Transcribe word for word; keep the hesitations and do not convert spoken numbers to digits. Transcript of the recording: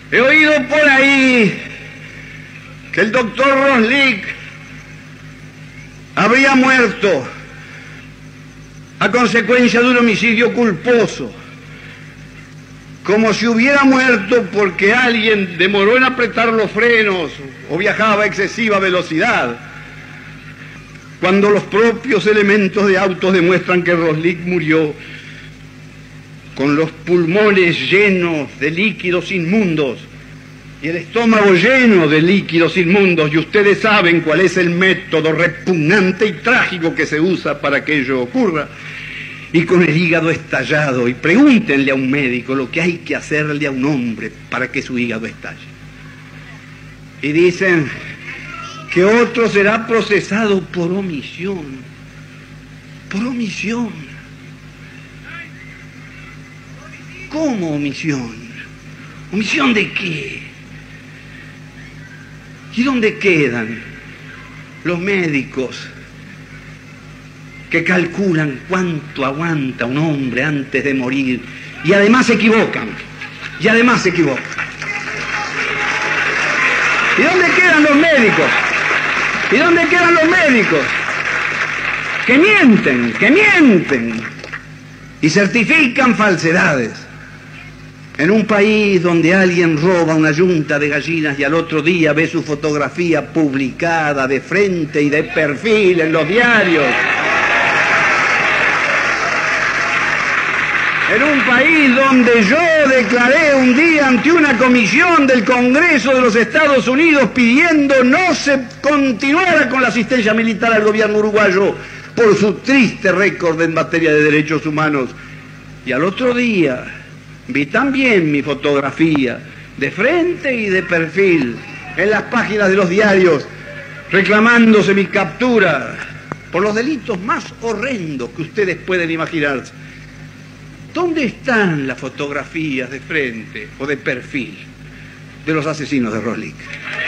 He oído por ahí que el doctor Roslik habría muerto a consecuencia de un homicidio culposo, como si hubiera muerto porque alguien demoró en apretar los frenos o viajaba a excesiva velocidad, cuando los propios elementos de autos demuestran que Roslik murió con los pulmones llenos de líquidos inmundos y el estómago lleno de líquidos inmundos, y ustedes saben cuál es el método repugnante y trágico que se usa para que ello ocurra, y con el hígado estallado. Y pregúntenle a un médico lo que hay que hacerle a un hombre para que su hígado estalle. Y dicen que otro será procesado por omisión, por omisión. ¿Cómo omisión? ¿Omisión de qué? ¿Y dónde quedan los médicos que calculan cuánto aguanta un hombre antes de morir y además se equivocan? Y además se equivocan. ¿Y dónde quedan los médicos? ¿Y dónde quedan los médicos que mienten, que mienten y certifican falsedades? En un país donde alguien roba una yunta de gallinas y al otro día ve su fotografía publicada de frente y de perfil en los diarios. En un país donde yo declaré un día ante una comisión del Congreso de los Estados Unidos pidiendo no se continuara con la asistencia militar al gobierno uruguayo por su triste récord en materia de derechos humanos. Y al otro día vi también mi fotografía de frente y de perfil en las páginas de los diarios reclamándose mi captura por los delitos más horrendos que ustedes pueden imaginarse. ¿Dónde están las fotografías de frente o de perfil de los asesinos de Roslik?